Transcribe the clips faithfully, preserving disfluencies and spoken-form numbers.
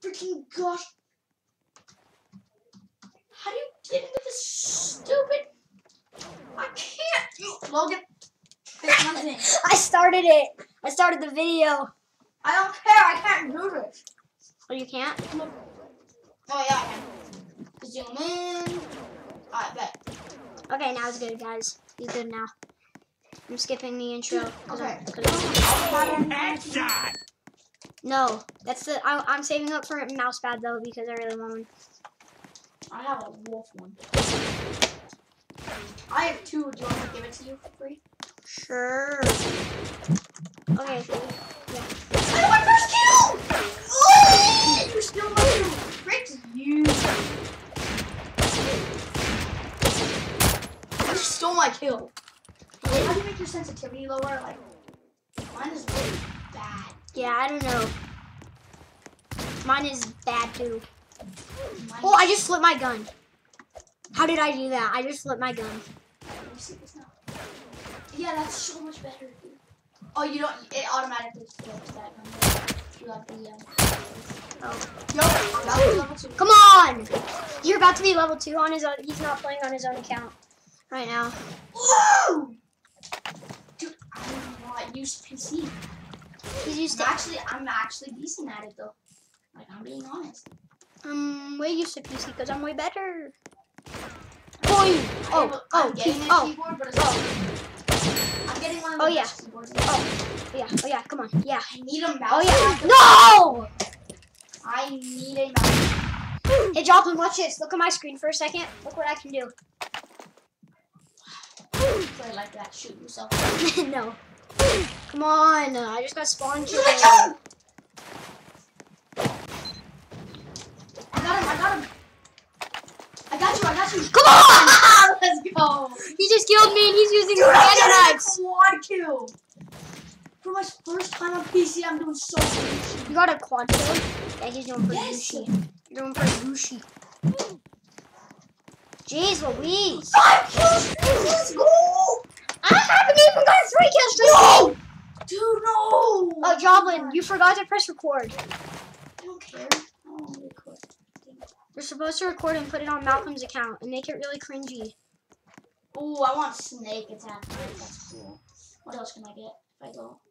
freaking gosh. How do you get into this stupid? I can't. Logan. I started it. I started the video. I don't care. I can't do this. Oh, you can't? Oh, yeah, I can. Zoom in. Alright, bet. Okay, now it's good, guys. He's good now. I'm skipping the intro. Okay. I'm, no, that's the. I, I'm saving up for a mouse pad though because I really want one. I have a wolf one. I have two. Do you want me to give it to you for free? Sure. Okay. Yeah. I got my first kill! Oh, you're still my kill. Frick you. You stole my kill. How do you make your sensitivity lower? Like, mine is really bad. Yeah, I don't know. Mine is bad too. Mine Oh, I just flipped my gun. How did I do that? I just flipped my gun. Let me see this now. Yeah, that's so much better, dude. Oh, you don't. It automatically flips that gun. You have the. Um, oh. Yo, that was level two. Come on! You're about to be level two on his own. He's not playing on his own account right now. Woo! Dude, I don't know. I use P C. He's used to. Actually, I'm actually decent at it though. Like, I'm being honest. I'm way used to P C because I'm way better. Boing! Oh, I'm oh, getting a oh, keyboard, but it's oh. I'm getting one of the oh yeah, best keyboards. oh yeah, oh yeah, come on, yeah. I need a mouse. Oh yeah, no! no! I need a mouse. Hey Joplin, watch this. Look at my screen for a second. Look what I can do. Play like that. Shoot yourself. No. Come on, I just got spawned. I got him. I got him. I got you. I got you. Come on! Let's go. He just killed me and he's using Dude, banana I knives. got a quad kill. For my first time on P C, I'm doing so good. You got a quad kill? Yeah, he's doing pretty Yes. Gucci. You're doing pretty Gucci. Jeez Louise. Five kills. Let's go. I haven't even got three kills straight. No. Dude, no. Oh, Joplin, you forgot to press record. I don't care. I don't want to record. You're supposed to record and put it on Malcolm's account and make it really cringy. Ooh, I want snake attack. That's cool. What else can I get if I go?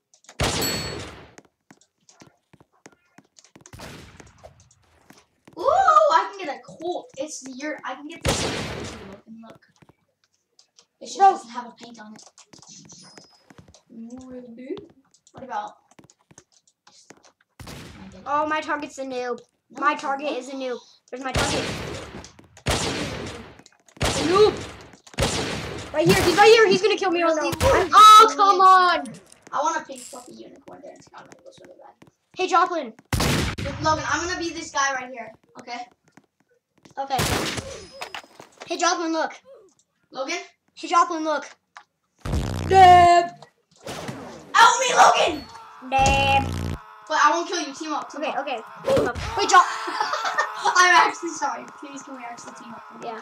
Ooh, I can get a Colt. It's your. I can get this. Look and look. It just Bro. doesn't have a paint on it. Ooh, really do. What about? Oh, my target's a noob. No, My it's target not. is a noob. There's my target. A noob. Right here. He's right here. He's gonna kill me. Oh no. Oh, come on. I want a pink fluffy unicorn there. It's not gonna go really bad. Hey, Joplin. Logan, I'm gonna be this guy right here. Okay. Okay. Hey, Joplin, look. Logan. Hey, Joplin, look. Dab. Help me, Logan. Dab. But I won't kill you. Team up. Team Okay, up. okay. Team up. Wait, Jop. I'm actually sorry. Please, can we actually team up? Yeah.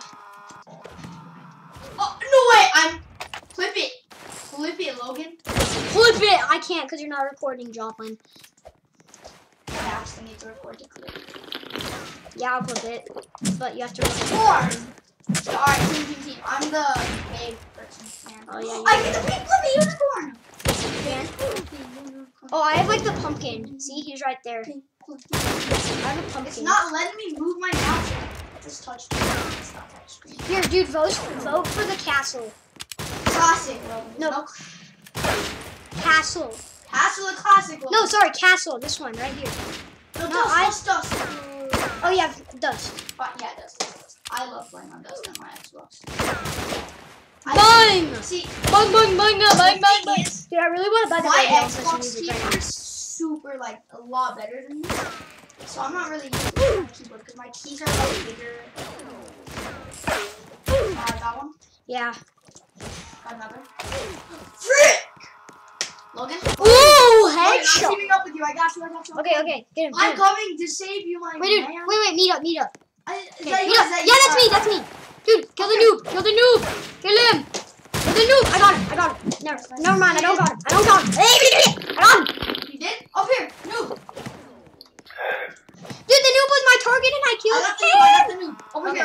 Oh, no way. I'm. Flip it. Flip it, Logan. Flip it. I can't because you're not recording, Joplin. I actually need to record to clip. Yeah, I'll flip it. But you have to record. Four. Alright, team, team, team. I'm the big person. Man. Oh, yeah. I get the pink fluffy unicorn. Man. Oh, I have like the pumpkin. See, he's right there. I have a pumpkin. It's not letting me move my mouse. Just touch the It's not touch screen. Here, dude, vote, vote for the castle. Classic, Logan. No. no. Castle. Castle of classic, Logan. No, sorry, castle. This one, right here. No, no, dust, I- dust, dust. Oh, yeah, dust. But yeah, dust, dust. I love playing on dust on my Xbox. Bang! See, Bang, bang, bang, bang, bang, bang, bang. is, Dude, I really want to buy the my Red House Xbox music right keyboard now. is super, like, a lot better than this. So I'm not really using my keyboard because my keys are, like, bigger. Uh, I got one. Yeah. Got another. Frick! Logan? Ooh, Logan, I'm headshot. teaming up with you. I got you. I got you. Okay, okay, get him. Get I'm him. coming to save you, my Wait, dude, man. wait, wait, meet up, meet up. I, is Okay, that you? meet Is up. that Yeah, you? that's me, that's me. Dude, kill the noob, kill the noob. Kill him. Kill the noob. I got him, I got him. Never, never mind, I don't got him. I don't got him. Hey, I got him. You did? Up here. No. Dude, the noob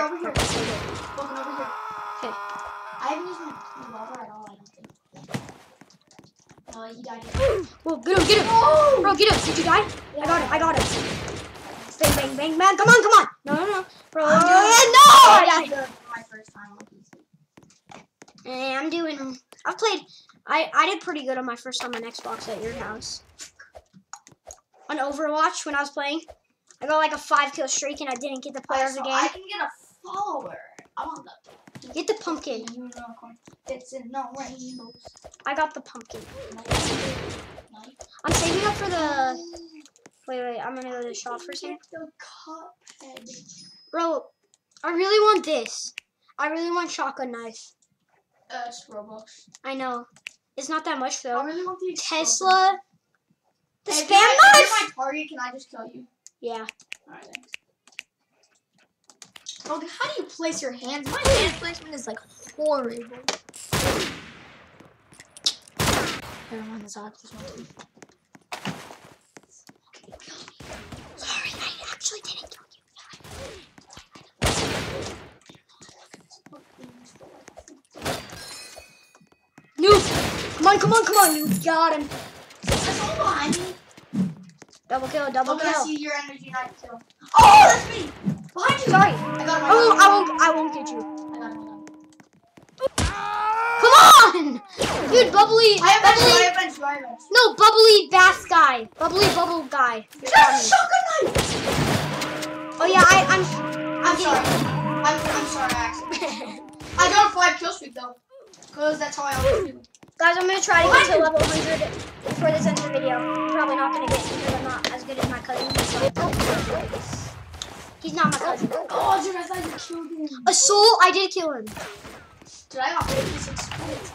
here, over here. Perfect. Logan, over here. Okay. I haven't used my revolver at all, I don't think. No, he died here. Whoa, get him, get him. Oh! Bro, get him. Did you die? Yeah. I got him, I got him. Bang, bang, bang, bang. Come on, come on. No, no, no. Bro, I'm no! doing I I died. did for my first time on P C. Eh, I'm doing, I've played, I, I did pretty good on my first time on Xbox at your house. On Overwatch, when I was playing, I got like a five kill streak and I didn't get the player of the So game. I can get a follower. I want that. Get the pumpkin. Unicorn. It's in no rainbows. I got the pumpkin. Nice. I'm saving up for the, wait, wait, I'm gonna go to the shop for a second. The cuphead. Bro, I really want this. I really want shotgun knife. Uh, it's Robux. I know. It's not that much I though. really want the Tesla. The Hey, spam if I- if knife? you're my target, can I just kill you? Yeah. Alright, thanks. Oh, how do you place your hands? My hand placement is like horrible. Never mind, this odd. This one. Sorry, I actually didn't kill you. Noob! Come on, come on, come on, you got him. That's all behind me. Double kill, double Oh, can I kill. see your energy and I can kill? Oh, that's me! Behind you! Sorry. I got him. I won't, I won't, I won't get you. I got him. I got him. Come on! Dude, bubbly, I have bubbly. I have bench, I have bench. No, bubbly bath guy. Bubbly bubble guy. That's a shotgun knife! Oh yeah, I, I'm, I'm sorry. I'm, I'm sorry, I accidentally. I got a five kill streak though. Because that's how I always do. guys, I'm gonna try to get to level one hundred before this ends the video. I'm probably not gonna get because I'm not as good as my cousin. So. He's not my cousin. Oh, dude, I thought you killed him. Assault, I did kill him. Dude, I got fifty-six points.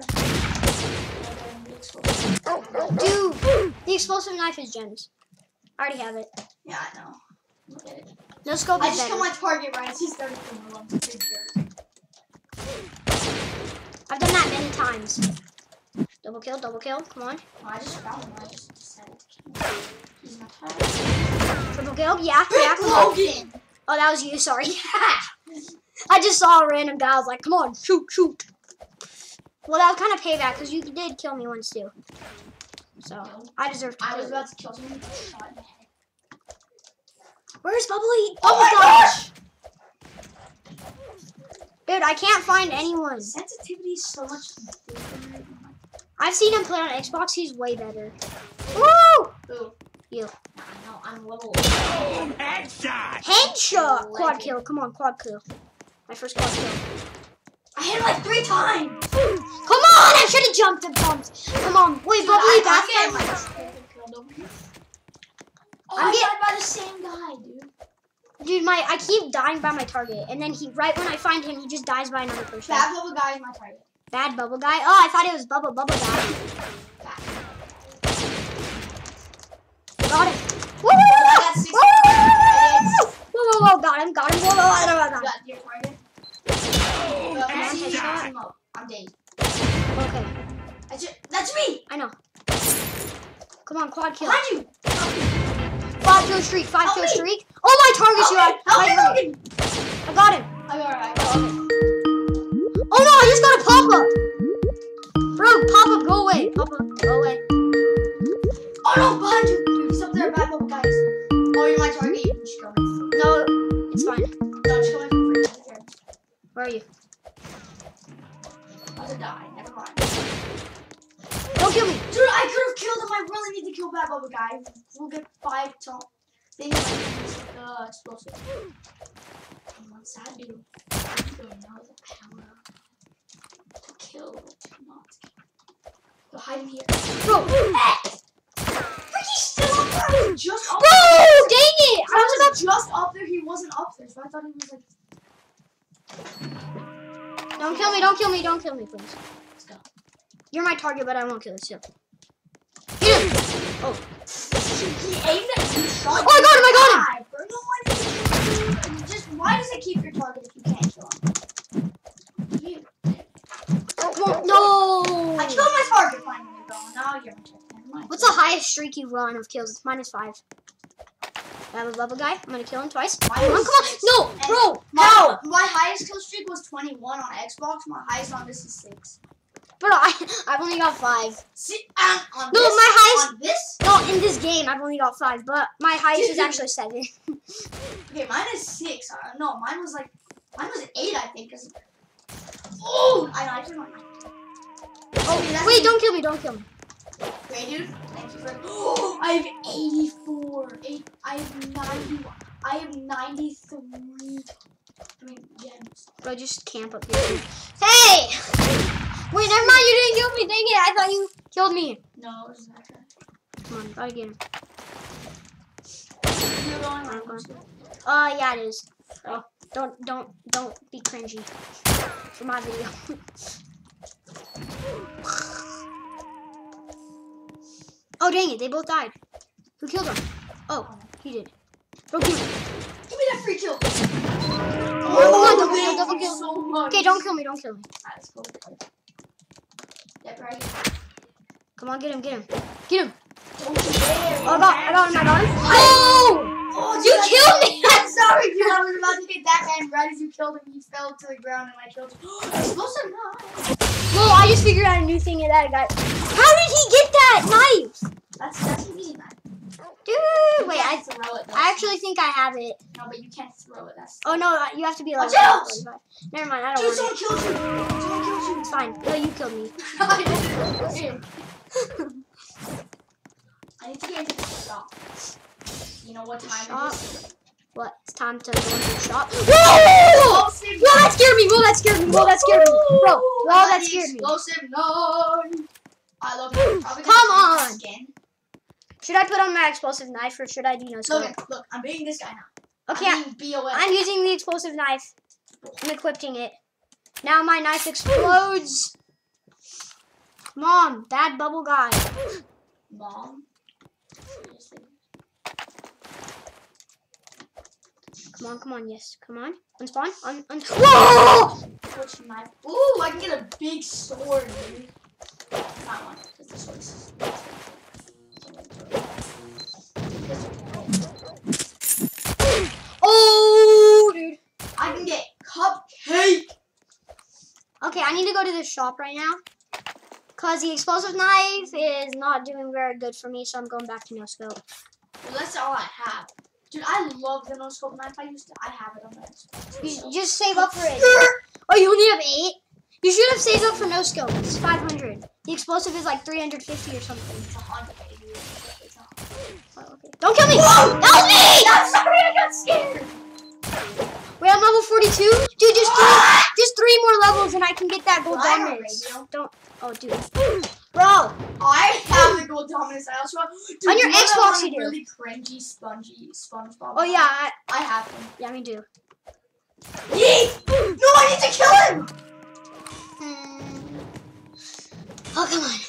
Dude, the explosive knife is gems. I already have it. Yeah, I know. Look at it. No scope I is just better. killed my target right as he started killing one. Big jerk. I've done that many times. Double kill, double kill. Come on. Oh, I just found him. I just decided to kill him. He's not target. Triple kill. Yeah, yeah. Come on. Logan! Oh, that was you. Sorry. I just saw a random guy. I was like, come on, shoot, shoot. Well, that was kind of payback because you did kill me once too. So I deserve to I kill was you. about to kill someone with a shot in the head. Where's Bubbly? Oh Bubble my Guy? gosh! Dude, I can't find anyone. Sensitivity is so much different. I've seen him play on Xbox. He's way better. Woo! Ooh. You. I know, I'm level. Headshot! Headshot! Quad kill. Come on, quad kill. My first quad kill. I hit him like three times! Come on! I should have jumped and pumped. Come on. Wait, Dude, Bubbly, I, that's I'm my... getting like stupid killed over here. Oh, I'm I get- died by the same guy, dude. Dude, my I keep dying by my target, and then he right when I find him, he just dies by another person. Bad little guy is my target. Bad bubble guy. Oh, I thought it was bubble bubble guy. Bad. Got him. Woo! I got sixty credits. Whoa, whoa, whoa! Got him! Got him! Whoa, whoa, whoa, whoa, You whoa. got your target? Well, Come on, see, headshot. shoot him up. I'm dead. Okay, That's, your, that's me! I know. Come on, quad kill. Behind you! Five kill streak. Five Help kill me. streak. Oh, my target's you. Help me! Help My me, target. Logan! I got him. I got it. I got it. Oh no! I just got a pop up. Bro, pop up, go away. Pop up, go away. Oh no, behind you! Dude, he's up there, bad little guys. Oh, you're my target. You can just kill me. No, it's fine. No, just kill me for free. Right there. Where are you? I'm gonna die. Never mind. Don't kill me. Dude, I could have killed him. I really need to kill bad bubble guy. We'll get five to things like uh, explosive. And what's that do? I don't know the power to kill, to not kill. Go hide in here. Bro. He's still up there. I was just up Bro, there. dang it. I was about just up there. He wasn't up there, so I thought he was like. Don't kill me, don't kill me, don't kill me, please. Let's go. You're my target, but I won't kill you still. Get him! Oh. He aimed at you. Shot Oh, I got him, I got him! Bro, no, why did you kill him? Just why does it keep your target if you can't kill him? You. Oh, no! I killed my target finally, bro. Now you're my target. Never mind. What's the highest streak you've run of kills? It's minus five. I have a bubble guy. I'm gonna kill him twice. Mine Come on, was come on. six. No, And bro. My, How? my highest kill streak was twenty-one on Xbox. My highest on this is six. Bro, I, I've only got five. See, um, on No, this, my highest- on this. No, in this game, I've only got five, but my highest is actually seven. Okay, mine is six. Uh, no, mine was like, mine was eight, I think. Cause, oh, I know, I just want. Oh, that's wait, me. don't kill me, don't kill me. Great, dude. Thank you for. Oh, I have eighty-four. Eight. I have ninety. I have ninety-three. I mean, gems. Bro, just camp up here. Hey! Wait, never mind, you didn't kill me. Dang it, I thought you killed me. No, it's not that. Come on, try again. You're going. I'm going. Uh, yeah, it is. Oh, don't, don't, don't be cringy for my video. Oh, dang it, they both died. Who killed them? Oh, he did. Bro, kill him. Give me that free kill. Come on, come on, double kill, thank double you kill. so much. Okay, don't kill me, don't kill me. Alright, let's go. Yep, right. Come on, get him, get him. Get him. Don't you dare. Oh, I got, I got him, I got him. Oh! Oh, You dude, I- killed me! I'm sorry, dude. I was about to hit that and right as you killed him, he fell to the ground and I killed him. Explosive knife. Well, I just figured out a new thing at that guy. How did he get that knife? That's that's an easy knife. Dude, You wait, I, can't throw it. Though. I actually think I have it. no, but you can't throw it. That's. Oh, no, you have to be like... Watch out! Never mind, I don't Dude, want someone it. killed you. Someone killed you. It's fine. No, you killed me. I need to get into the shop. You know what time Shop? it is? What? It's time to go into the shop. Whoa! Explosive Whoa, that scared me. Whoa, that scared me. Whoa, that scared me. Bro, whoa, I that got scared the me. Explosive knife. I love it. Probably Come gonna on. Skin. Should I put on my explosive knife or should I do no scope? Look, look, I'm beating this guy now. Okay, I'm being B O S. I'm using the explosive knife. I'm equipping it. Now my knife explodes. Come on, bad bubble guy. Mom. Seriously. Come on, come on, yes, come on. Unspawn, un, un. Whoa! Which knife? Ooh, I can get a big sword, dude. Not one, because the sword is. Oh, dude. I can get cupcake. Okay, I need to go to this shop right now. Because the explosive knife is not doing very good for me, so I'm going back to no scope. Well, that's all I have. Dude, I love the no scope knife. I used to. I have it on my Xbox. You should just save up for it. Oh, you only have eight? You should have saved up for no scope. It's five hundred. The explosive is like three hundred fifty or something. It's a hundred, dude. It's not. Oh, okay. Don't kill me! Whoa! That was me! I'm sorry, I got scared. Wait, I'm level forty-two? Dude, just three, just three more levels and I can get that gold Well, I have dominance. radio. Don't. Oh, dude. Bro. I have the gold dominance. I also have. Dude, On your you know that Xbox one you do. Really cringy, spongy SpongeBob. Oh, yeah. I, I have them. yeah, me too. Yeet! No, I need to kill him! Hmm. Oh, come on.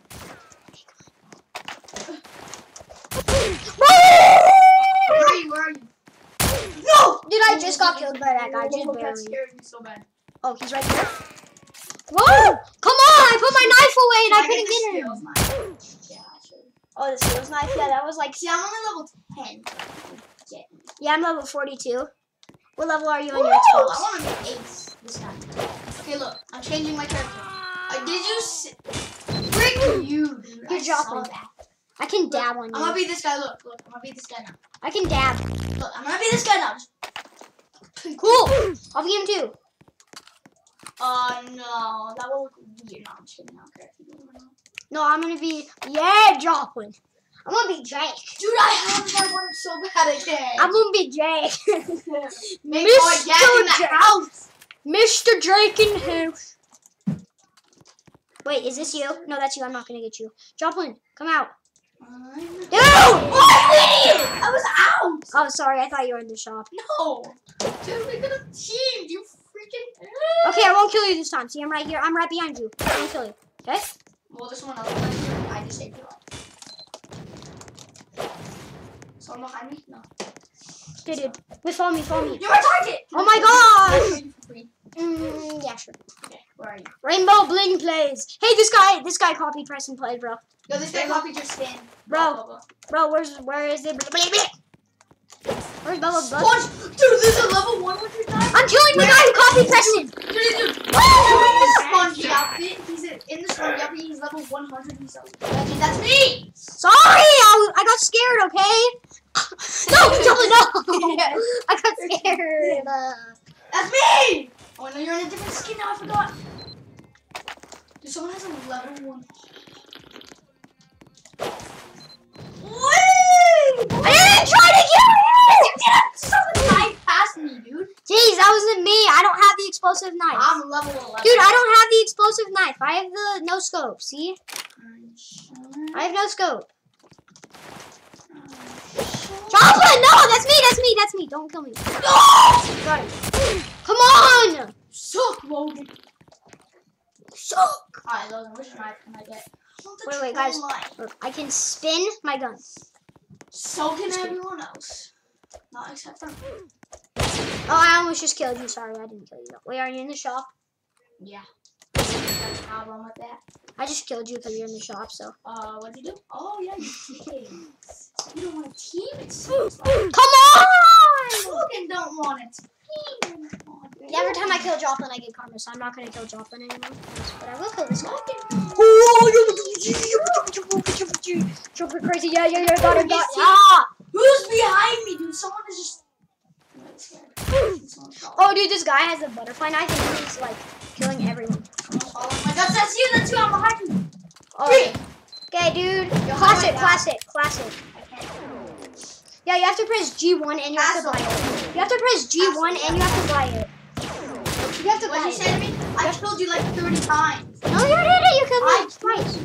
Where are you? Where are you? No! Dude, I just got killed by that guy. Just Oh, that barely. scared me so bad. Oh, he's right there. Whoa! Come on! I put my knife away and I Can couldn't the get him. skills knife? Yeah, I should. Oh, the skills knife? Yeah, that was like... See, I'm only level ten. Yeah. Yeah, I'm level forty-two. What level are you on Woo! your I Xbox? want to be ace this time. Okay, look. I'm changing my character. Uh, did you see? Frick you, dude. You're I saw Joplin. that. I can Look, dab on I'm gonna you. be this guy. Look, look. I'm gonna be this guy now. I can dab. Look, I'm gonna be this guy now. Just- Cool! I'll be him too. Uh, no. That will look weird. No, I'm just kidding. I don't care if you do it or not. No, I'm gonna be... Yeah, Joplin. I'm gonna be Jake. Dude, I have that one so bad again. I'm gonna be Jake. Make boy Mister Jack in the Jack. house. Mister Drake in the house. Wait, is this you? No, that's you. I'm not gonna get you. Joplin, come out. I'm... Dude! Oh, idiot! I was out. Oh, sorry. I thought you were in the shop. No. Dude, we could have teamed. You freaking. Okay, I won't kill you this time. See, I'm right here. I'm right behind you. I won't kill you. Okay? Well, this one else. I just saved your life. Someone behind me? No. Okay, dude. Wait, follow me. Follow me. You're my target. Oh my gosh! Free. Mm, yeah, sure. Okay, where are you? Rainbow Bling plays. Hey, this guy. This guy copied press and play, bro. Yo, this guy copied your skin. Bro. Blah, blah, blah. Bro, where's where is it? Blah, blah, blah. Where's Bubba Butt? Sponge! Dude, there's a level one hundred guy. I'm killing the guy who copied Preston. Dude, dude, dude. Oh, spongy outfit. He's in, in the spongy outfit. He's level one hundred. He's a legend. That's me. Sorry, I, I got scared. Okay. No, Joplin, no. I got scared. Uh, That's me. Oh no, you're in a different skin now. I forgot. Dude, someone has a level one. Wait! I didn't try to kill you. Someone knife past me, dude. Jeez, that wasn't me. I don't have the explosive knife. I'm level eleven. Dude, I don't have the explosive knife. I have the no scope. See? I have no scope. Joplin, no, that's me. That's me. That's me. Don't kill me. No! Got it. Come on. Suck, Logan. Suck. Alright, Logan, which knife can I get? Wait, wait, guys. Look, I can spin my gun. So can everyone else. Not except for me. Oh, I almost just killed you. Sorry, I didn't kill you. Wait, are you in the shop? Yeah. Got a problem with that. I just killed you because you're in the shop, so. Uh, what'd you do? Oh, yeah, you team. You don't want a team? It seems like. Come on! Logan don't want a team. Every time I kill Joplin, I get karma, so I'm not going to kill Joplin anymore. But I will kill this guy. Joplin crazy. Yeah, yeah, yeah. Got it, got it. Ah! Who's behind me, dude? Someone is just. Oh, dude, this guy has a butterfly knife and he's like killing everyone. Oh my god, that's you, that's you, I'm behind you. Oh, okay. Okay, dude. Classic, classic, classic. Yeah, you have to press G one and you have to buy it. You have to press G one and you have to buy it. You have to buy it. What did you say to me? I killed you like thirty times. No, you didn't. You killed me twice.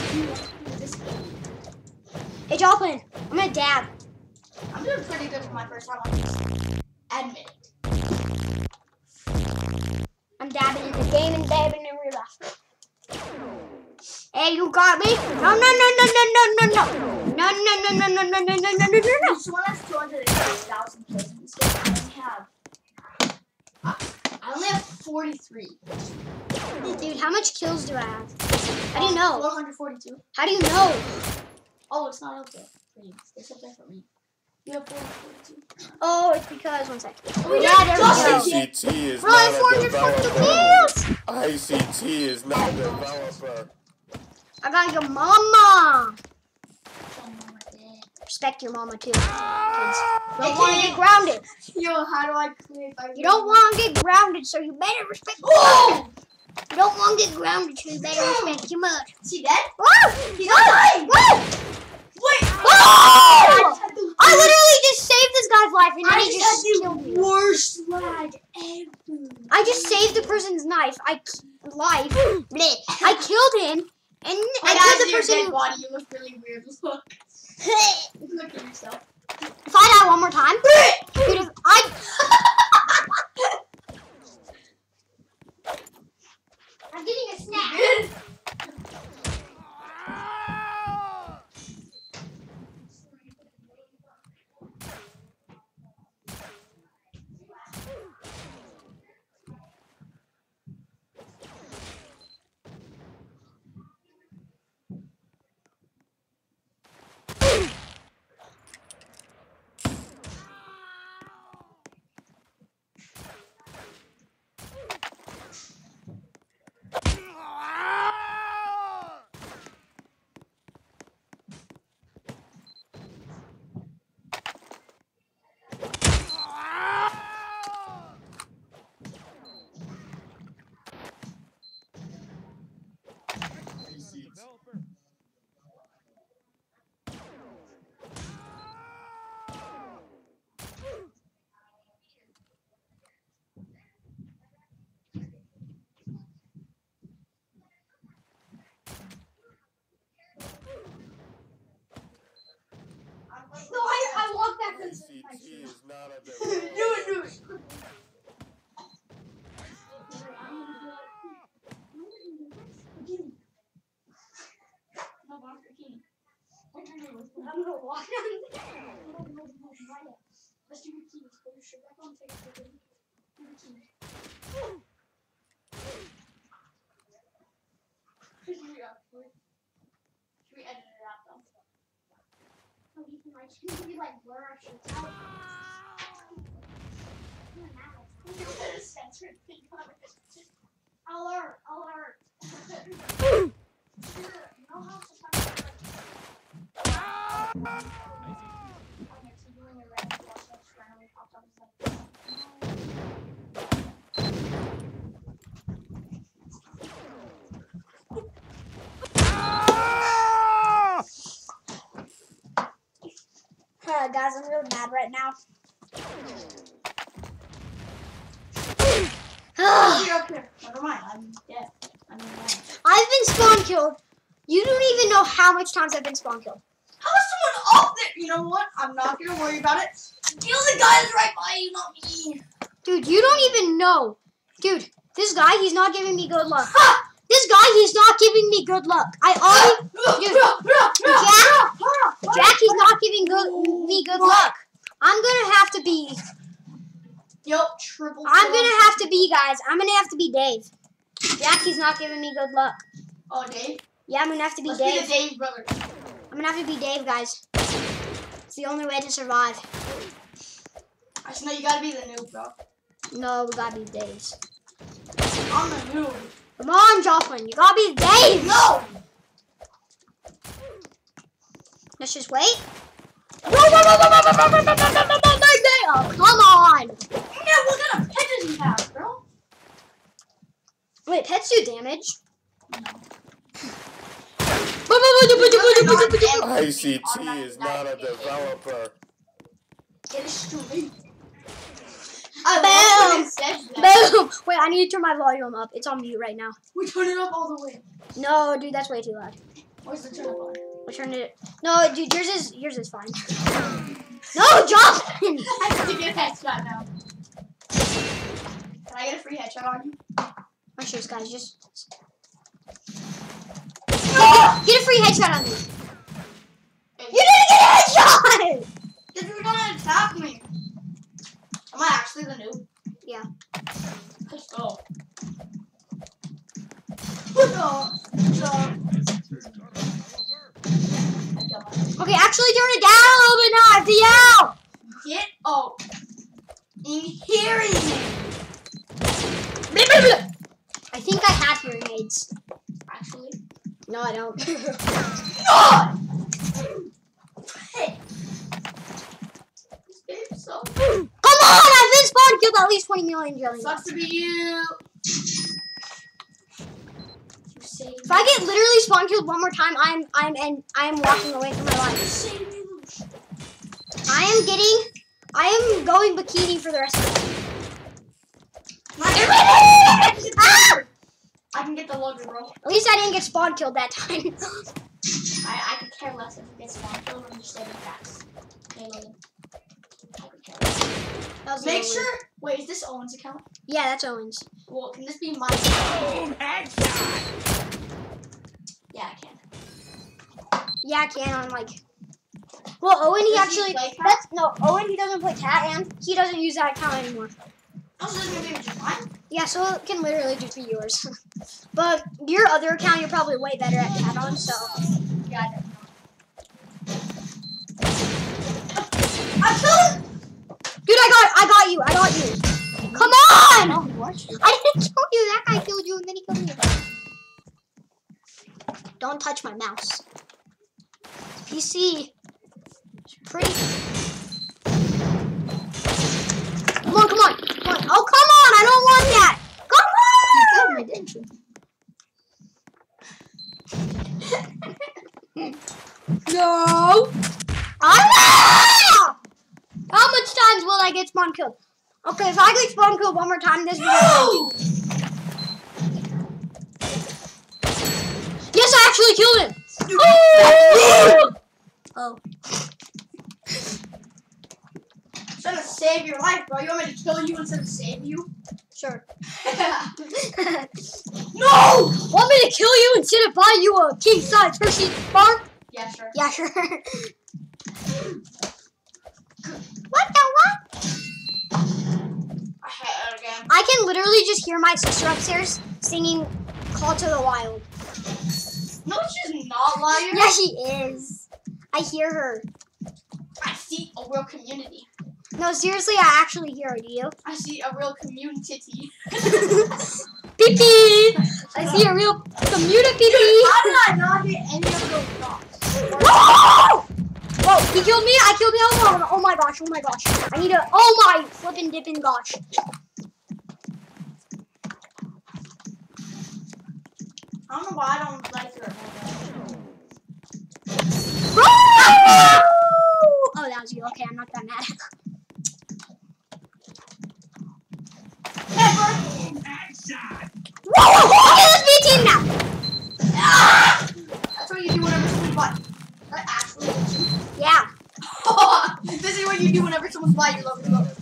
Hey, Joplin, I'm gonna dab. I'm doing pretty good for my first time on this. Admit it. I'm dabbing in the game and dabbing in real life. Hey, you got me? No, no, no, no, no, no, no, no. No, no, no, no, no, no, no, no, no, no, no, no. This one has two hundred thousand kills in this game. I only have... I only have forty-three. Dude, how much kills do I have? How do you know? four hundred forty-two. How do you know? Oh, it's not up there. It's up there for me. You have four hundred forty-two. Oh, it's because, one second. Oh, Yeah, there we I go. C T is Bro, I have not four a hundred forty developer. kills. I C T is not a developer. I got your mama. Respect your mama, too. Kids. You don't want to get grounded. Yo, how do I clear if I You don't want to get grounded, so you better respect your Oh! mother. You don't want to get grounded, so you better respect your mother. Is he dead? Woo! He's alive! Woo! Wait! Oh! I literally just saved this guy's life, and then I he just just had killed me. the worst lag ever. I just saved the person's knife. I life. Bleh. I killed him, and I I killed the your person dead who. body. You look really weird. Look. Look at yourself. If I die one more time, dude, if I. I'm getting a snack. No, I, I walked back to I the C T station. is not a developer. Do it, do it. No, but I'm freaking. I'm gonna walk down there. Let's do your keys. Put your shirt back on. Take a photo. Do your keys. Should we, uh, should we edit it out though? No, you can like, you can be like blur our shirts out. Alert! Alert! Uh, guys, I'm really mad right now. Never mind. I'm dead. I'm dead. I've been spawn killed. You don't even know how much times I've been spawn killed. How is someone up there? You know what? I'm not gonna worry about it. The other guy's right by you, not me. Dude, you don't even know. Dude, this guy, he's not giving me good luck. Ha! This guy, he's not giving me good luck. I already... Dude, Jack, Jack, he's not giving good, me good luck. I'm gonna have to be... Yup, triple. I'm gonna have to be, guys. I'm gonna have to be Dave. Jack, he's not giving me good luck. Oh, Dave? Yeah, I'm gonna have to be Let's Dave. be the Dave brother. I'm gonna have to be Dave, guys. It's the only way to survive. I just know you gotta be the noob, bro. No, we gotta be Dave's. I'm the noob. Come on, Joplin. You gotta be Dave. No! Let's just wait. Oh, come on. Yeah, what kind of pet does he have, bro? Wait, pets do damage. I C T is not a developer. Get it straight. Boom! I Boom! Wait, I need to turn my volume up. It's on mute right now. We turn it up all the way. No, dude, that's way too loud. Where's the turn up on? We turned it. No, dude, yours is yours is fine. No, Joplin! I have to get a headshot now. Can I get a free headshot on you? My shoes, guys, just get, get a free headshot on me. You didn't get a headshot! Because you were gonna attack me. Am I actually the noob? Yeah. Let's go. No, no. Okay, actually turn it down a little bit now. I have to yell. Get up. In hearing I think I have hearing aids. Actually. No, I don't. God! Hey. This game's so Come on! I've been spawn killed at least twenty million jelly. sucks to be you. If I get literally spawn killed one more time, I'm I'm and I am walking away from my life. I am getting I am going bikini for the rest of the day. Ah! I can get the Logan, bro. At least I didn't get spawn killed that time. I, I could care less if it gets spawn killed or just saving packs. Okay, Logan. I could care less. That was Make Logan. sure. Wait, is this Owen's account? Yeah, that's Owen's. Well, can this be my account? Yeah, I can. Yeah, I can on like. Well, Owen, he Does he actually. play cat? That's no Owen. He doesn't play cat, and he doesn't use that account anymore. Oh, so this is gonna be just mine? Yeah, so it can literally just be yours. But your other account, you're probably way better at cat on. So. Yeah, I know. I killed him! Dude, I got, I got you. I got you. Come on! I didn't kill you. That guy killed you, and then he killed me. Don't touch my mouse. P C. It's pretty. Come on, come on, come on. Oh, come on! I don't want that. Come on! You killed me, didn't you? No. Ah! How much times will I get spawn killed? Okay, if I get spawn killed one more time, this video. Yes, I actually killed him. Oh. Oh. I'm trying to save your life, bro. You want me to kill you instead of save you? Sure. No! Want me to kill you instead of buy you a king size Hershey bar? Yeah, sure. Yeah, sure. What the what? I hate it again. I can literally just hear my sister upstairs singing Call to the Wild. No, she's not lying. Yeah, she is. I hear her. I see a real community. No, seriously, I actually hear it. Do you? I see a real community. Pee pee. I see a real community. How did I not hit any of those dots? Whoa! Whoa! He killed me. I killed him. Oh, oh my gosh! Oh my gosh! I need a. Oh my flippin' dippin' gosh! I don't know why I don't like her. Oh, that was you. Okay, I'm not that mad. Ever. Whoa! Okay, let's be a team now. Ah! That's what you do whenever someone's by. That actually hits you. Yeah. This is what you do whenever someone's by you. Logan. Logan.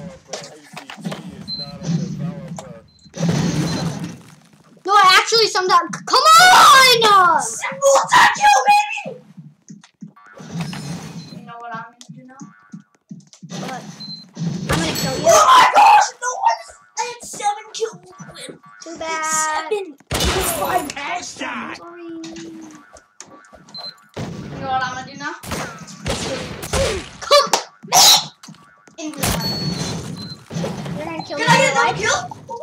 No, I actually sometimes. Come on! Simple attack kill, baby! You know what I'm gonna do now? What? I'm gonna kill you. Oh my gosh! No one! I had seven kills. Too bad. Seven. Five headshots. Sorry. You know what I'm gonna do now? Come. In real life. You're gonna kill Did me I in get real another life? kill?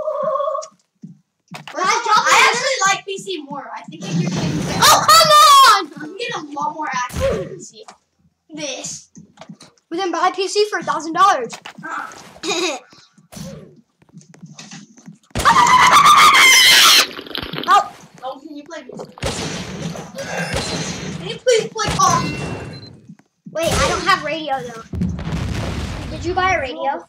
I, I actually like P C more. I think you're getting better. Oh, come on! I'm getting a lot more accurate than P C. This. We then buy a P C for a thousand dollars. Uh-uh. Oh, Oh, can you play music? Can you please play Call? wait, I don't have radio though. Did you buy a radio?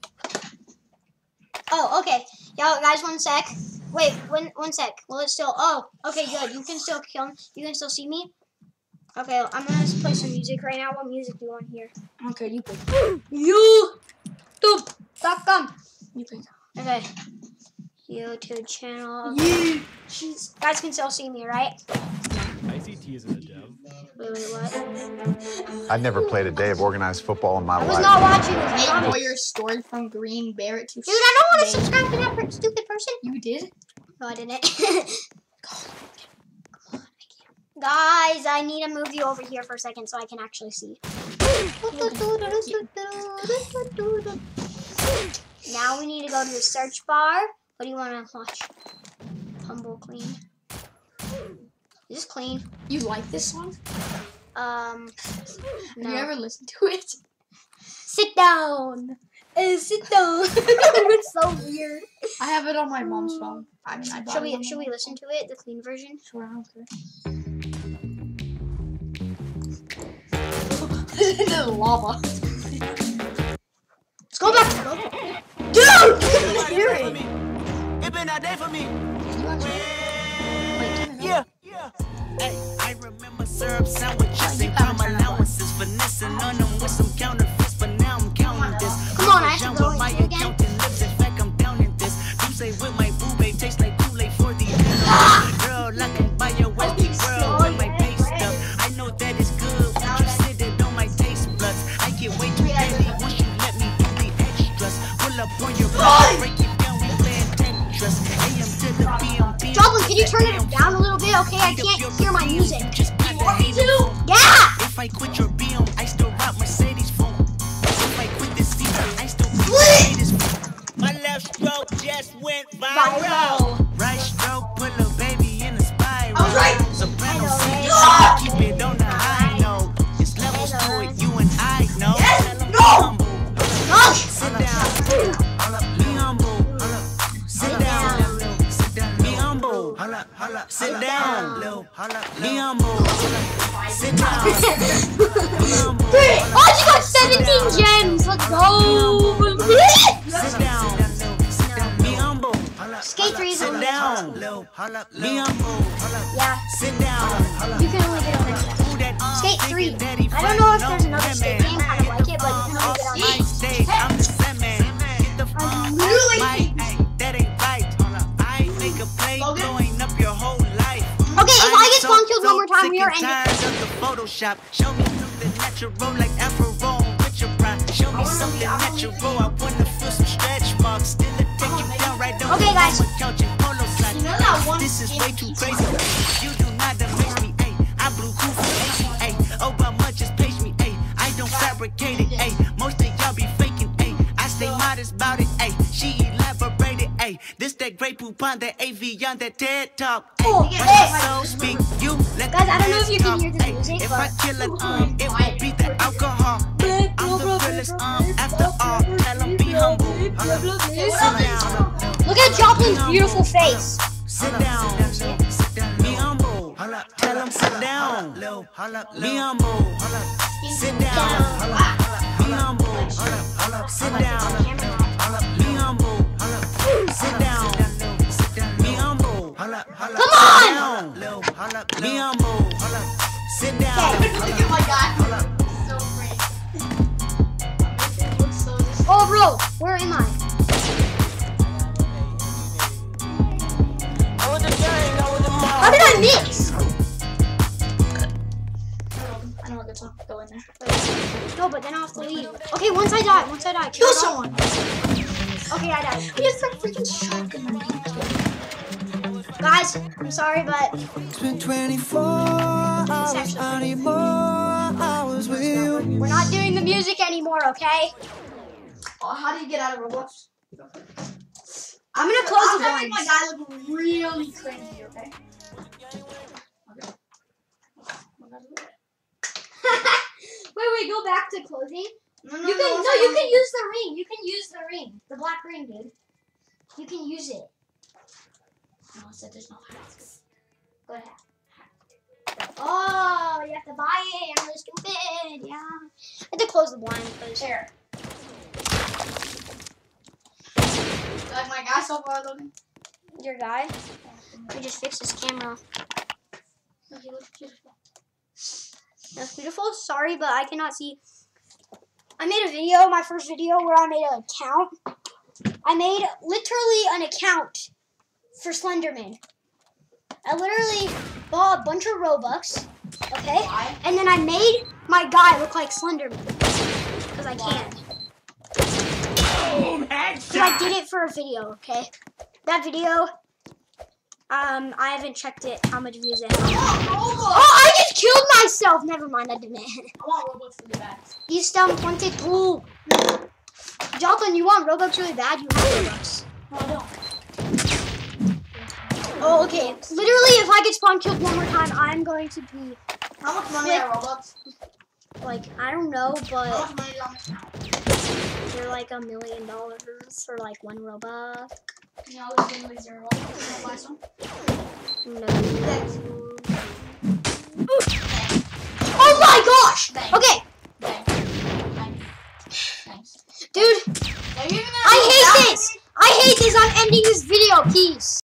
Oh, okay. Yo, guys, one sec. Wait, one one sec. Will it still? Oh, okay, good. You can still kill. You can still see me. Okay, I'm gonna play some music right now. What music do you want to hear? Okay, you play. YouTube dot com. You play. Okay. YouTube channel. Yeah. Jeez. Guys can still see me, right? I C T isn't a dev. Wait, wait, what? I've never played a day of organized football in my I was life. not watching this. I Hey, promise. Boyer story from Green Barrett to Dude, I don't want to Spain. subscribe to that per stupid person. You did? No, I didn't. Guys, I need to move you over here for a second so I can actually see. Now we need to go to the search bar. What do you want to watch? Humble clean. Is this clean? You like this song? Um, no. Have you ever listened to it? Sit down. Uh, sit down. It's so weird. I have it on my mom's phone. I mean, I bought Should it we on should my we listen to it, the clean version? Sure, I don't care. Listen to the lava. Let's go back. Dude, you can hear it. It been a day for me. Yeah, yeah. Hey, I remember syrup sandwiches and crime allowances, finessing on them with some counterfeits, but now I'm counting this. Come on, I have to go my again. accountant lives, in fact, I'm down in this. You say with my boo babe tastes like Kool-Aid for the girl, I can buy your wealthy world with my base stuff. I know that it's good when you sit it on my taste buds. I get way too busy once you let me do the extras. Pull up on your body, break it down, we playing Tetris. A M to the B M B. Joplin, can you turn it down a little bit? Okay, I can't hear my music. Just you want me to? Yeah! If I quit your B M, I still rock Mercedes phone. If I quit this seat, I still quit Mercedes phone. My left stroke just went viral. Viral. Right stroke put a baby in a spiral. I was right. Soprano Hello, C, hello. keep it on the high note. It's levels to it, you and I know. Yes, Tell 'em no. be humble. Oh! Sit down. Be humble. Sit down. Sit down. Be humble. Sit down. Be humble. Sit down. Be humble. Oh, you got seventeen gems! Let's go! Sit down. Be humble. Skate three is Sit only down. Be humble. Yeah, Sit down. you can only get on that. Who that Skate three. thinking daddy I don't know if there's friend? another skate game kind of like it, but you can only get on My that. stage, I'm the Sandman. Get the fuck really out, Mike. Ay, that ain't right. I make a play, Logan? blowing up your whole life. Okay, if I get spawn killed one more time, we are ending. ending. Tired of the Photoshop. Show me something natural like Afro with your pride. Show me something natural. I wanna feel some stretch marks. Still a take you down right on Okay, guys. the couch and polo side. You know that one This is skin way too piece? crazy. You do not amaze me. Ay, I blew cool for H me. Ay, oh, but much just page me. Ay, I don't fabricate it. Ay, most of y'all be faking. baddest about it, ayy. She elaborated, ayy. This that great poop on that A V on that TED talk, ayy. Oh, When hey. my soul speak, you let Guys, the I don't know if you can rest hear the talk, music, ayy. If but- I kill it, um, it won't be the alcohol. Ayy. I'm the realest, um, after all, tell 'em be humble. Sit down, Look at Joplin's beautiful face. sit down, be humble. Tell 'em sit down, be humble. Sit down, be humble. Sit down, be humble. Sit down, be humble. Come on! Be humble. Sit down. Look at my guy. So great. It looks so dis- Oh, bro, where am I? How did I miss? I know a good song. Go in there. No, but then I'll have to leave. Okay, once I die, once I die, Kill kill someone. Okay, I died. He has that freaking shotgun. Guys, I'm sorry, but It's been twenty-four hours. I need more hours with you. we're not doing the music anymore, okay? Oh, how do you get out of Roblox? I'm gonna close I'm the gonna make my blinds. guy look really cringy, okay? Okay. Wait, wait, go back to closing. No, no, You can, no, no, you can use the ring. You can use the ring. The black ring, dude. You can use it. No, I said there's no hacks. Go ahead. Oh, you have to buy it. I'm really stupid. Yeah. I had to close the blind because Here. Like my guy so far, Logan. your guy. Let me just fix this camera. Look, he looks beautiful. That's beautiful. Sorry, but I cannot see. I made a video, my first video, where I made an account. I made literally an account for Slenderman. I literally bought a bunch of Robux, okay? Why? And then I made my guy look like Slenderman. Because I can. Because I did it for a video, okay? That video, um, I haven't checked it, how much views it has. Oh, Oh, I just killed myself! Never mind, I didn't. I want Robux really bad. He's down twenty-two. Joplin, you want Robux really bad? You have Robux. No, I don't. Oh, okay. Literally, if I get spawn killed one more time, I'm going to be, How much money are Robux? like, I don't know, How but much money is on this account? they're like a million dollars for like one Robux. No, it's literally zero. Robux. Last one. No. Thanks. Oh my gosh! Thanks. Okay, Thanks. Thanks. Thanks. dude, Are you even gonna I do hate that? this! I hate this! I'm ending this video. Peace.